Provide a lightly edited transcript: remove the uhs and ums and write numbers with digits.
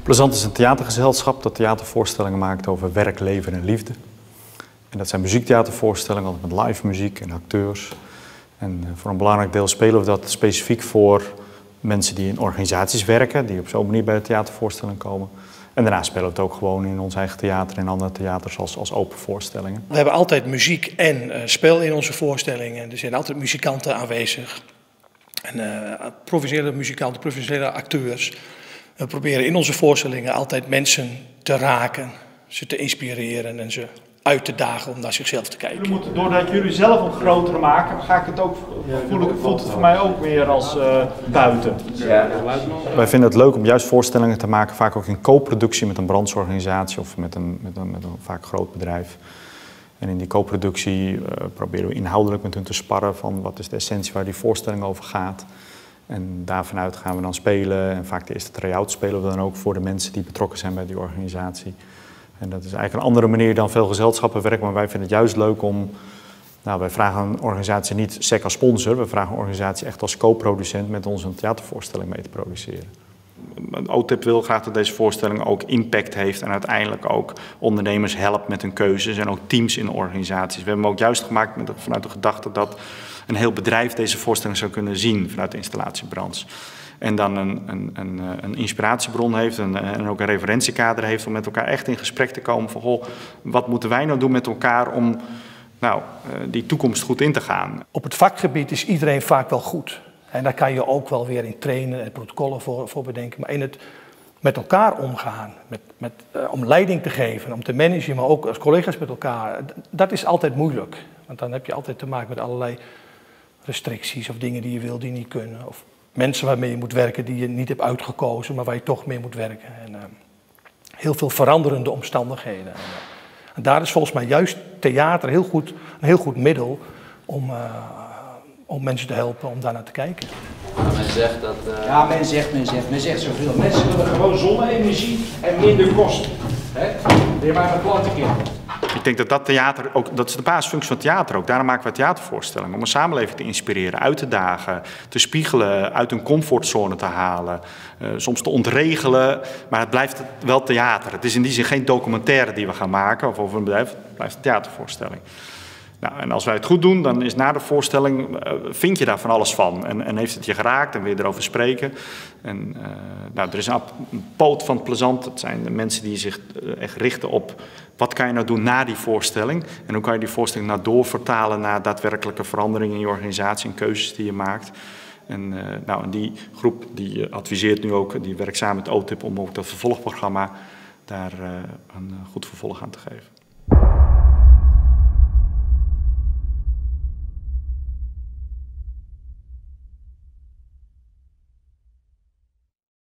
Plezant is een theatergezelschap dat theatervoorstellingen maakt over werk, leven en liefde. En dat zijn muziektheatervoorstellingen, altijd met live muziek en acteurs. En voor een belangrijk deel spelen we dat specifiek voor mensen die in organisaties werken, die op zo'n manier bij de theatervoorstelling komen. En daarna spelen we het ook gewoon in ons eigen theater en andere theaters als open voorstellingen. We hebben altijd muziek en spel in onze voorstellingen. Er zijn altijd muzikanten aanwezig. En professionele muzikanten, professionele acteurs. We proberen in onze voorstellingen altijd mensen te raken, ze te inspireren en ze uit te dagen om naar zichzelf te kijken. Doordat jullie zelf een groter maken, voelt het voor mij ook meer als buiten. Ja. Wij vinden het leuk om juist voorstellingen te maken, vaak ook in co-productie met een brancheorganisatie of met een vaak groot bedrijf. En in die co-productie proberen we inhoudelijk met hun te sparren van wat is de essentie waar die voorstelling over gaat. En daarvanuit gaan we dan spelen en vaak de eerste try-out spelen we dan ook voor de mensen die betrokken zijn bij die organisatie. En dat is eigenlijk een andere manier dan veel gezelschappen werken, maar wij vinden het juist leuk om... wij vragen een organisatie niet SEC als sponsor, we vragen een organisatie echt als co-producent met ons een theatervoorstelling mee te produceren. OTIP wil graag dat deze voorstelling ook impact heeft en uiteindelijk ook ondernemers helpt met hun keuzes en ook teams in organisaties. We hebben hem ook juist gemaakt vanuit de gedachte dat een heel bedrijf deze voorstelling zou kunnen zien vanuit de installatiebranche. En dan een inspiratiebron heeft en ook een referentiekader heeft om met elkaar echt in gesprek te komen van goh, wat moeten wij nou doen met elkaar om die toekomst goed in te gaan. Op het vakgebied is iedereen vaak wel goed. En daar kan je ook wel weer in trainen en protocollen voor bedenken. Maar in het met elkaar omgaan, om leiding te geven, om te managen, maar ook als collega's met elkaar, dat is altijd moeilijk. Want dan heb je altijd te maken met allerlei restricties of dingen die je wil, die niet kunnen. Of mensen waarmee je moet werken die je niet hebt uitgekozen, maar waar je toch mee moet werken. En, heel veel veranderende omstandigheden. En daar is volgens mij juist theater een heel goed middel om mensen te helpen om daar naar te kijken. Ja, men zegt dat... Ja, men zegt zoveel. Mensen willen gewoon zonne-energie en minder kosten. Weer maar een platte kind. Ik denk dat theater ook, dat is de basisfunctie van theater ook. Daarom maken we theatervoorstellingen. Om een samenleving te inspireren, uit te dagen, te spiegelen, uit een comfortzone te halen. Soms te ontregelen, maar het blijft wel theater. Het is in die zin geen documentaire die we gaan maken of over een bedrijf. Het blijft een theatervoorstelling. Nou, en als wij het goed doen, dan is na de voorstelling, vind je daar van alles van. En heeft het je geraakt en wil je erover spreken. En er is een poot van Plezant. Het zijn de mensen die zich echt richten op wat kan je nou doen na die voorstelling. En hoe kan je die voorstelling nou doorvertalen naar daadwerkelijke veranderingen in je organisatie en keuzes die je maakt. En die groep die adviseert nu ook, die werkt samen met OTIP om ook dat vervolgprogramma daar een goed vervolg aan te geven.